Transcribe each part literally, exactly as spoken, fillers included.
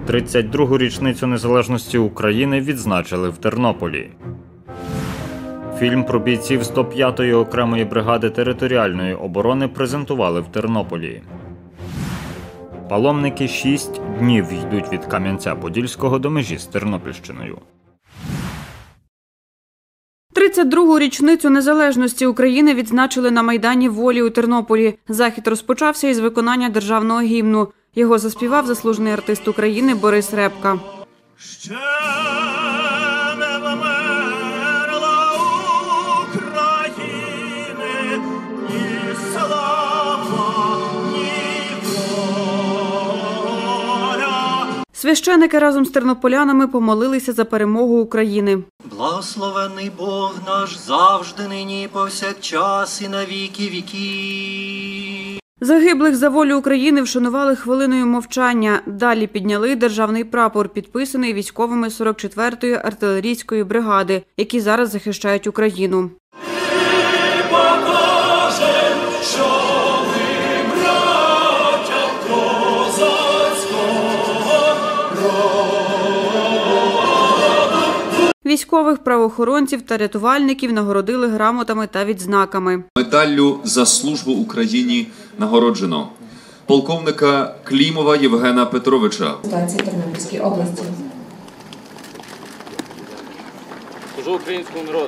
тридцять другу річницю незалежності України відзначили в Тернополі. Фільм про бійців сто п'ятої окремої бригади територіальної оборони презентували в Тернополі. Паломники шість днів йдуть від Кам'янця-Подільського до межі з Тернопільщиною. тридцять другу річницю незалежності України відзначили на Майдані Волі у Тернополі. Захід розпочався із виконання державного гімну. Його заспівав заслужений артист України Борис Репка. Ще не вмерла України ні слава, ні воля. Священики разом з тернополянами помолилися за перемогу України. Благословений Бог наш завжди, нині, повсякчас і на віки віків. Загиблих за волю України вшанували хвилиною мовчання. Далі підняли державний прапор, підписаний військовими сорок четвертої артилерійської бригади, які зараз захищають Україну. Військових, правоохоронців та рятувальників нагородили грамотами та відзнаками. Медаллю за службу Україні нагороджено полковника Клімова Євгена Петровича. Ситуації в Тернопільській області. Служу українському народу.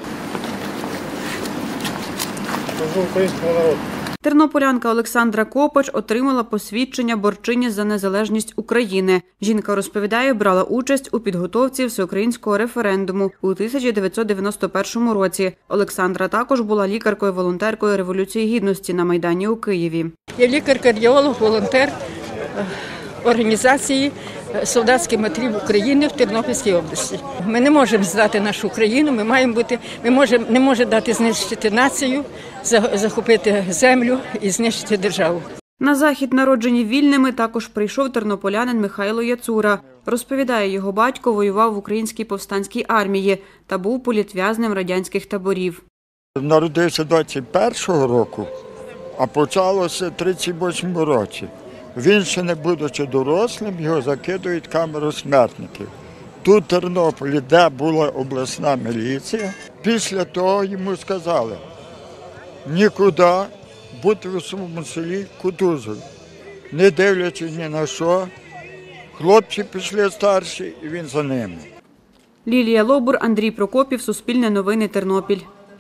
Служу українському народу. Тернополянка Олександра Копач отримала посвідчення борчині за незалежність України. Жінка розповідає, брала участь у підготовці всеукраїнського референдуму у тисяча дев'ятсот дев'яносто першому році. Олександра також була лікаркою-волонтеркою Революції Гідності на Майдані у Києві. Я лікар-кардіолог, волонтер організації «Солдатський матерів України» в Тернопільській області. Ми не можемо здати нашу країну, ми маємо бути, ми можемо, не може дати знищити націю, захопити землю і знищити державу. На захід, народжені вільними, також прийшов тернополянин Михайло Яцура. Розповідає, його батько воював в Українській повстанській армії та був політв'язнем радянських таборів. Народився двадцять першого року, а почалося в тридцять восьмому році. Він ще не будучи дорослим, його закидують в камеру смертників. Тут в Тернополі, де була обласна міліція, після того йому сказали нікуди бути у своєму селі Кутузові. Не дивлячись ні на що, хлопці пішли старші і він за ними. Лілія Лобур, Андрій Прокопів, Суспільне новини, Тернопіль.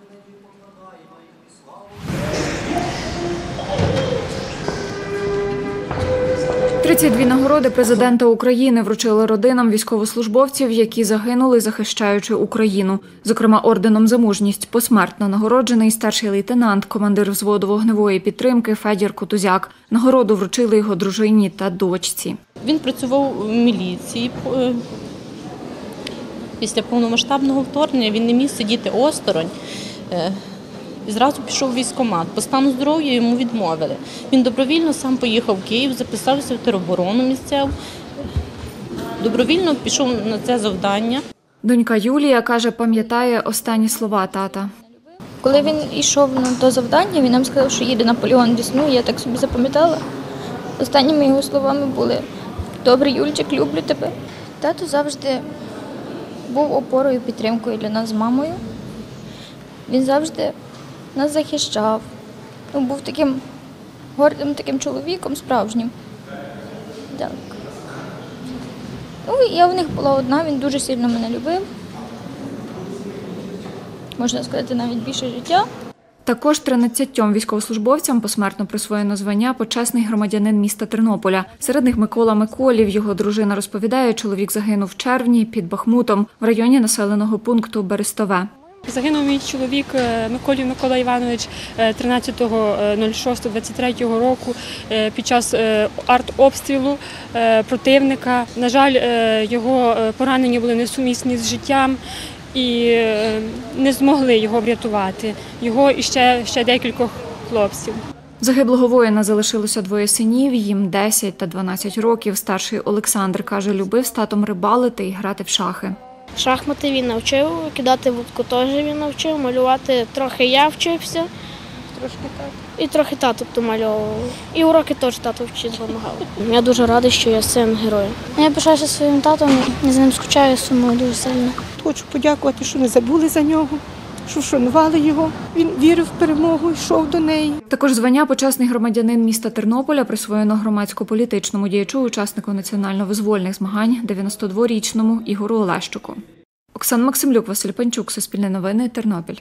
тридцять дві нагороди президента України вручили родинам військовослужбовців, які загинули, захищаючи Україну. Зокрема, орденом за мужність посмертно нагороджений старший лейтенант, командир взводу вогневої підтримки Федір Кутузяк. Нагороду вручили його дружині та дочці. Він працював в міліції. Після повномасштабного вторгнення він не міг сидіти осторонь. І зразу пішов в військкомат. По стану здоров'я йому відмовили. Він добровільно сам поїхав в Київ, записався в тероборону місцеву. Добровільно пішов на це завдання. Донька Юлія каже, пам'ятає останні слова тата. Коли він йшов до завдання, він нам сказав, що їде на полігон Десну, я так собі запам'ятала. Останніми його словами були: «Добрий Юльчик, люблю тебе». Тато завжди був опорою, підтримкою для нас з мамою. Він завжди нас захищав. Він був таким гордим таким чоловіком, справжнім. Так. Ну, я в них була одна, він дуже сильно мене любив. Можна сказати, навіть більше життя. Також тринадцятьом військовослужбовцям посмертно присвоєно звання «Почесний громадянин міста Тернополя». Серед них Микола Миколів. Його дружина розповідає, чоловік загинув в червні під Бахмутом в районі населеного пункту Берестове. Загинув мій чоловік Миколів Микола Іванович тринадцятого шостого двадцять третього року під час артобстрілу противника. На жаль, його поранення були несумісні з життям і не змогли його врятувати. Його і ще, ще декількох хлопців. Загиблого воїна залишилося двоє синів, їм десять та дванадцять років. Старший Олександр, каже, любив з татом рибалити і грати в шахи. Шахмати він навчив, кидати вудку теж він навчив, малювати трохи я вчився. трошки так. І трохи тато домальовував. І уроки теж тато вчить допомагав. Я дуже радий, що я син героя. Я пишаюся своїм татом, я з ним скучаю, сумую дуже сильно. Хочу подякувати, що не забули за нього, що вшанували його. Він вірив в перемогу, йшов до неї. Також звання «Почесний громадянин міста Тернополя» присвоєно громадсько-політичному діячу, учаснику національно-визвольних змагань, дев'яносто дворічному Ігору Олещуку. Оксана Максимлюк, Василь Панчук, Суспільне новини, Тернопіль.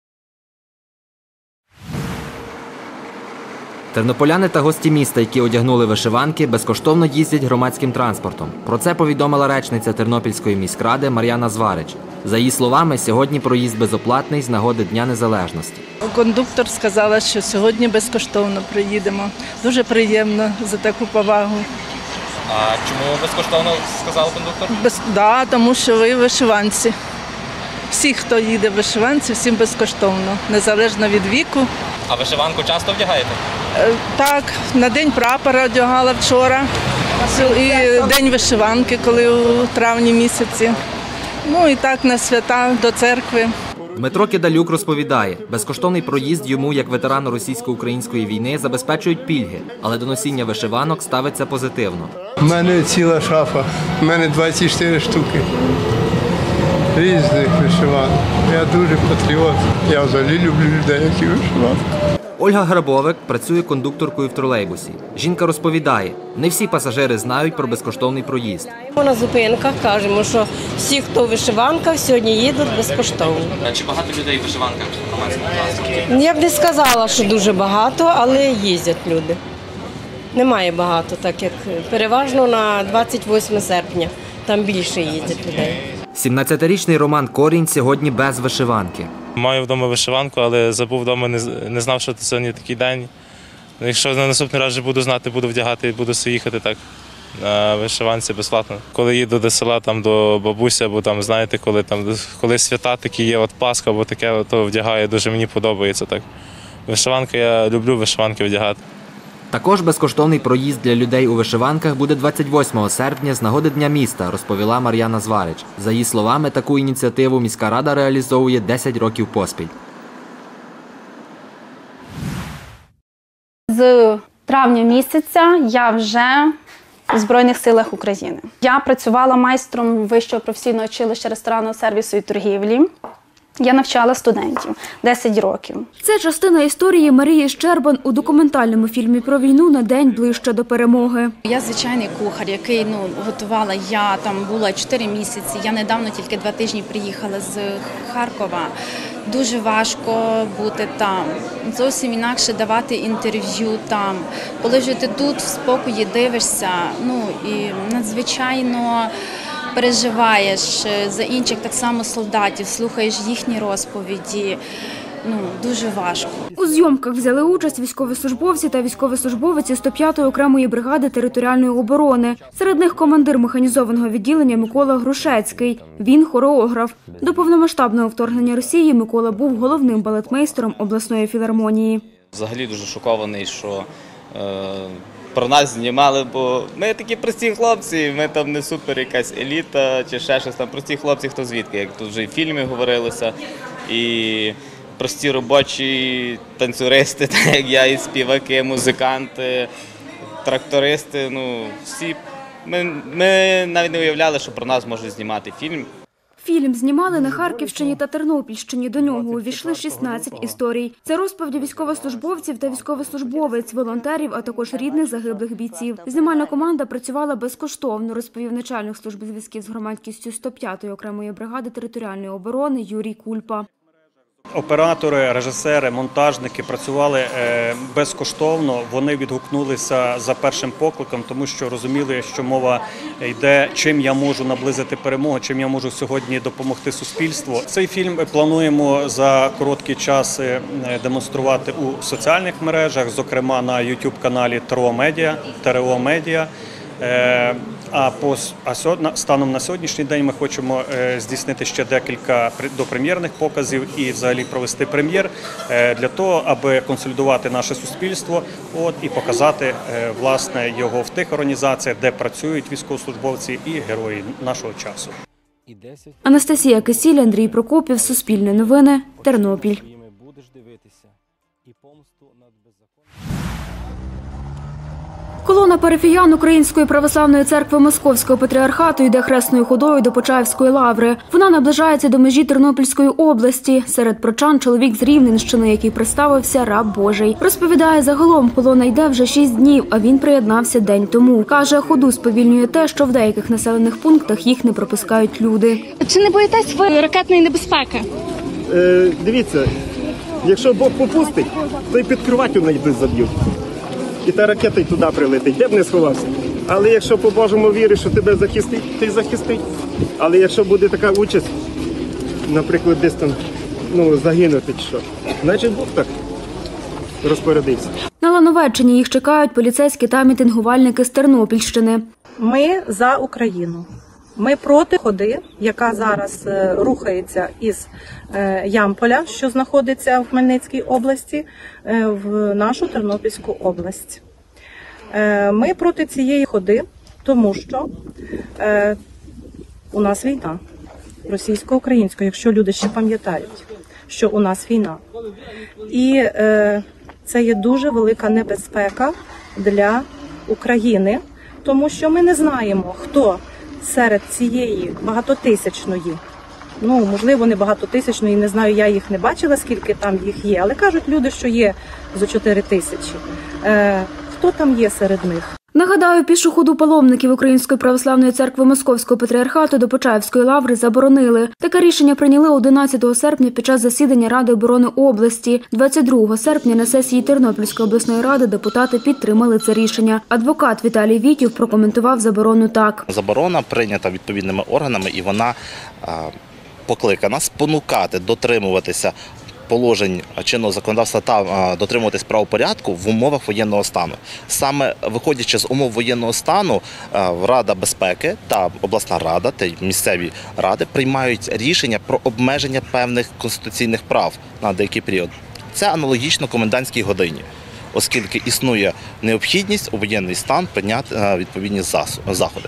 Тернополяни та гості міста, які одягнули вишиванки, безкоштовно їздять громадським транспортом. Про це повідомила речниця Тернопільської міськради Мар'яна Зварич. За її словами, сьогодні проїзд безоплатний з нагоди Дня Незалежності. Кондуктор сказала, що сьогодні безкоштовно приїдемо. Дуже приємно за таку повагу. А чому безкоштовно, сказав кондуктор? Без, да, тому що ви вишиванці. Всі, хто їде в вишиванці, всім безкоштовно, незалежно від віку. А вишиванку часто вдягаєте? Е, Так, на День прапора одягала вчора. І День вишиванки, коли у травні місяці. Ну і так на свята до церкви. Дмитро Кидалюк розповідає, безкоштовний проїзд йому, як ветерану російсько-української війни, забезпечують пільги, але до носіння вишиванок ставиться позитивно. У мене ціла шафа, у мене двадцять чотири штуки різних вишиванок. Я дуже патріот, я взагалі люблю людей, які вишивають. Ольга Грабовик працює кондукторкою в тролейбусі. Жінка розповідає, не всі пасажири знають про безкоштовний проїзд. На зупинках кажемо, що всі, хто в вишиванках, сьогодні їдуть безкоштовно. А чи багато людей в вишиванках в громадському транспорті? Я б не сказала, що дуже багато, але їздять люди. Немає багато, так як переважно на двадцять восьме серпня. Там більше їздять людей. сімнадцятирічний Роман Корінь сьогодні без вишиванки. Маю вдома вишиванку, але забув вдома, не знав, що це сьогодні такий день. Якщо на наступний раз вже буду знати, буду вдягати і буду їхати так на вишиванці безплатно. Коли їду до села, там до бабусі, або там, знаєте, коли там коли свята такі є, от Пасха або таке, то вдягаю, дуже мені подобається так. Вишиванка, я люблю вишиванки вдягати. Також безкоштовний проїзд для людей у вишиванках буде двадцять восьмого серпня з нагоди Дня міста, розповіла Мар'яна Зварич. За її словами, таку ініціативу міська рада реалізовує десять років поспіль. З травня місяця я вже в Збройних силах України. Я працювала майстром Вищого професійного училища ресторанного сервісу і торгівлі. Я навчала студентів десять років. Це частина історії Марії Щербан у документальному фільмі про війну «На день ближче до перемоги». Я звичайний кухар, який ну, готувала, я там була чотири місяці, я недавно тільки два тижні приїхала з Харкова. Дуже важко бути там, зовсім інакше давати інтерв'ю там. Коли вже ти тут в спокої дивишся, ну і надзвичайно переживаєш за інших так само солдатів, слухаєш їхні розповіді. Ну, дуже важко. У зйомках взяли участь військовослужбовці та військовослужбовиці сто п'ятої окремої бригади територіальної оборони. Серед них командир механізованого відділення Микола Грушецький. Він хореограф. До повномасштабного вторгнення Росії Микола був головним балетмейстером обласної філармонії. Взагалі дуже шокований, що е, про нас знімали, бо ми такі прості хлопці, ми там не супер якась еліта чи ще щось там. Прості хлопці, хто звідки, як тут вже і в фільмі говорилося. І прості робочі танцюристи, так як я, і співаки, музиканти, трактористи, ну всі. Ми, ми навіть не уявляли, що про нас можуть знімати фільм. Фільм знімали на Харківщині та Тернопільщині. До нього увійшли шістнадцять історій. Це розповіді військовослужбовців та військовослужбовець, волонтерів, а також рідних загиблих бійців. Знімальна команда працювала безкоштовно, розповів начальник служби зв'язків з громадськістю сто п'ятої окремої бригади територіальної оборони Юрій Кульпа. Оператори, режисери, монтажники працювали безкоштовно. Вони відгукнулися за першим покликом, тому що розуміли, що мова йде, чим я можу наблизити перемогу, чим я можу сьогодні допомогти суспільству. Цей фільм плануємо за короткий час демонструвати у соціальних мережах, зокрема на ютуб-каналі ТРО Медіа, ТРО Медіа. А по а станом на сьогоднішній день ми хочемо здійснити ще декілька допрем'єрних показів і взагалі провести прем'єр для того, аби консолідувати наше суспільство, от і показати власне його в тих організаціях, де працюють військовослужбовці і герої нашого часу. Анастасія Кисіль, Андрій Прокопів, Суспільне новини, Тернопіль. Колона парафіян Української православної церкви Московського патріархату йде хресною ходою до Почаївської лаври. Вона наближається до межі Тернопільської області. Серед прочан чоловік з Рівненщини, який представився раб Божий. Розповідає, загалом колона йде вже шість днів, а він приєднався день тому. Каже, ходу сповільнює те, що в деяких населених пунктах їх не пропускають люди. Чи не боїтесь ви ракетної небезпеки? Е, дивіться, якщо Бог попустить, то й під кроваттю найдуть заб'ють. І та ракета й туди прилетить, де б не сховався. Але якщо по Божому віриш, що тебе захистить, то й захистить. Але якщо буде така участь, наприклад, десь там ну, загинути чи що, значить Бог так розпорядився. На Лановеччині їх чекають поліцейські та мітингувальники з Тернопільщини. Ми за Україну. Ми проти ходи, яка зараз рухається із Ямполя, що знаходиться в Хмельницькій області, в нашу Тернопільську область. Ми проти цієї ходи, тому що у нас війна російсько-українська, якщо люди ще пам'ятають, що у нас війна. І це є дуже велика небезпека для України, тому що ми не знаємо, хто серед цієї багатотисячної, ну, можливо, не багатотисячної, не знаю, я їх не бачила, скільки там їх є, але кажуть люди, що є зо чотири тисячі. Е, хто там є серед них? Нагадаю, пішу ходу паломників Української православної церкви Московського патріархату до Почаївської лаври заборонили. Таке рішення прийняли одинадцятого серпня під час засідання Ради оборони області. двадцять другого серпня на сесії Тернопільської обласної ради депутати підтримали це рішення. Адвокат Віталій Вітів прокоментував заборону так. Заборона прийнята відповідними органами і вона а, покликана спонукати дотримуватися положень чинного законодавства та дотримуватись правопорядку в умовах воєнного стану. Саме виходячи з умов воєнного стану, Рада безпеки та обласна рада та місцеві ради приймають рішення про обмеження певних конституційних прав на деякий період. Це аналогічно комендантській годині, оскільки існує необхідність у воєнний стан прийняти відповідні заходи.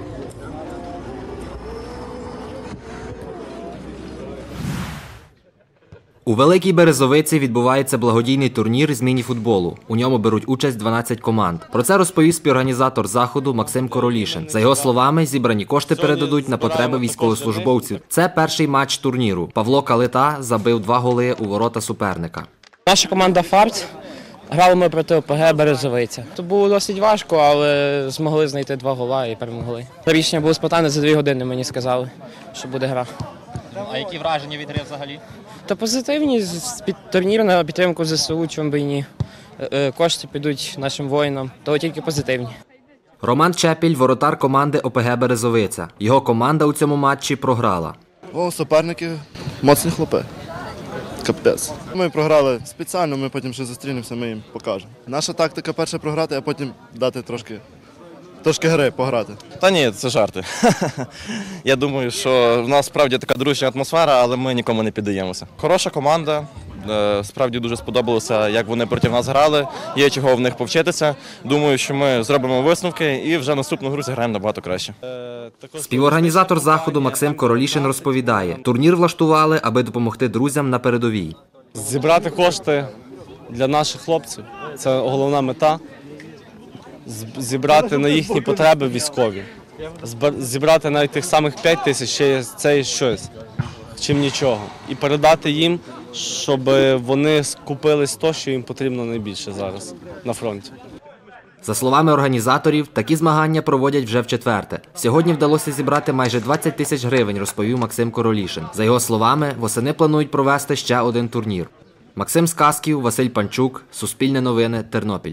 У Великій Березовиці відбувається благодійний турнір з міні-футболу. У ньому беруть участь дванадцять команд. Про це розповів співорганізатор заходу Максим Королішин. За його словами, зібрані кошти передадуть на потреби військовослужбовців. Це перший матч турніру. Павло Калита забив два голи у ворота суперника. Наша команда «Фарт». Грали ми проти ОПГ «Березовиця». То було досить важко, але змогли знайти два гола і перемогли. Рішення було спонтанне, за дві години мені сказали, що буде гра. А які враження від гри взагалі? Та позитивні, під турнір на підтримку ЗСУ, чому би і ні. Кошти підуть нашим воїнам, то тільки позитивні. Роман Чепіль – воротар команди ОПГ «Березовиця». Його команда у цьому матчі програла. О, суперники моцні хлопи. Капець. Ми програли спеціально, ми потім ще зустрінемося, ми їм покажемо. Наша тактика перше програти, а потім дати трошки, трошки гри пограти. Та ні, це жарти. Я думаю, що в нас справді така дружня атмосфера, але ми нікому не піддаємося. Хороша команда, справді дуже сподобалося, як вони проти нас грали, є чого в них повчитися. Думаю, що ми зробимо висновки і вже наступну гру зіграємо набагато краще. Співорганізатор заходу Максим Королішин розповідає, турнір влаштували, аби допомогти друзям на передовій. Зібрати кошти для наших хлопців – це головна мета. Зібрати на їхні потреби військові. Зібрати навіть тих самих п'ять тисяч, ще це щось, чим нічого. І передати їм, щоб вони скупились то, що їм потрібно найбільше зараз на фронті. За словами організаторів, такі змагання проводять вже вчетверте. Сьогодні вдалося зібрати майже двадцять тисяч гривень, розповів Максим Королішин. За його словами, восени планують провести ще один турнір. Максим Сказків, Василь Панчук, Суспільне новини, Тернопіль.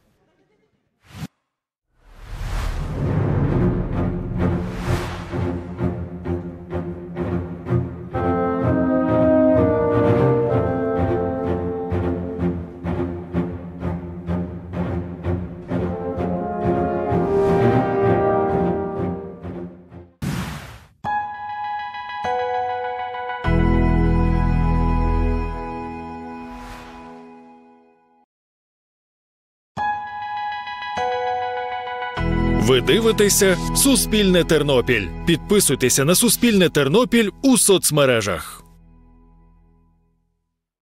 Ви дивитеся «Суспільне Тернопіль». Підписуйтеся на «Суспільне Тернопіль» у соцмережах.